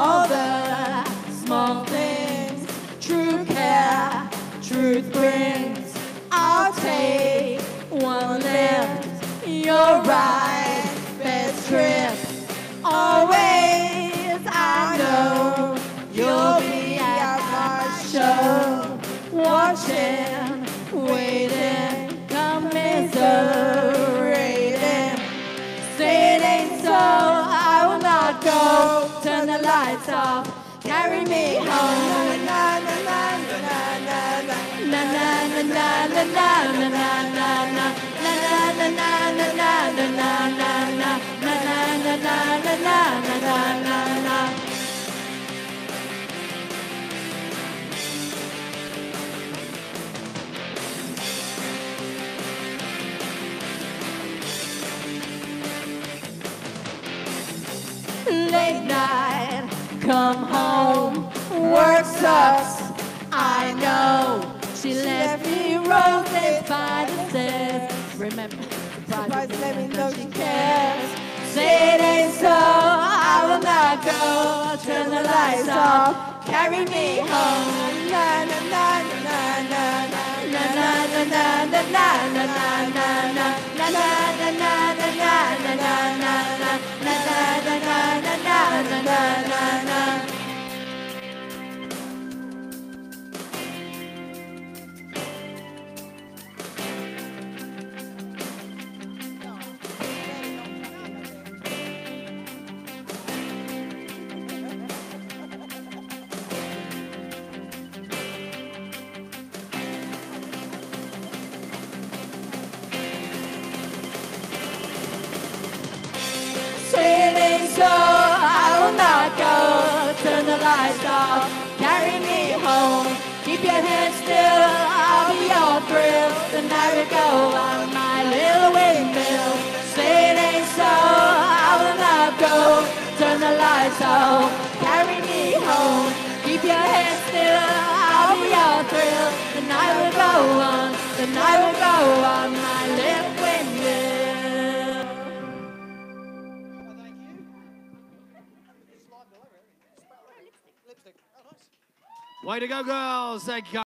all the small things. True care, truth brings. I'll take one lift. You're right, best trip. Always, I know you'll be at my show. Watching, waiting, commiserating. Say it ain't so, I will not go. Turn the lights off, carry me home. Na na na na na na na na na na na na na. Late night, come home, work sucks, I know. She left me roses by the stairs. Remember, surprise, let me know she cares. Say it ain't so, I will not go. Turn the lights off, carry me home. Na na na na na na na na na na na na na na na. Say it ain't so, I will not go. Turn the lights off, carry me home. Keep your head still, I'll be your thrill. The night will go on my little windmill. Say it ain't so, I will not go. Turn the lights off, carry me home. Keep your head still, I'll be your thrill. The night will go on, the night will go on my little windmill. Way to go, girls. Thank you.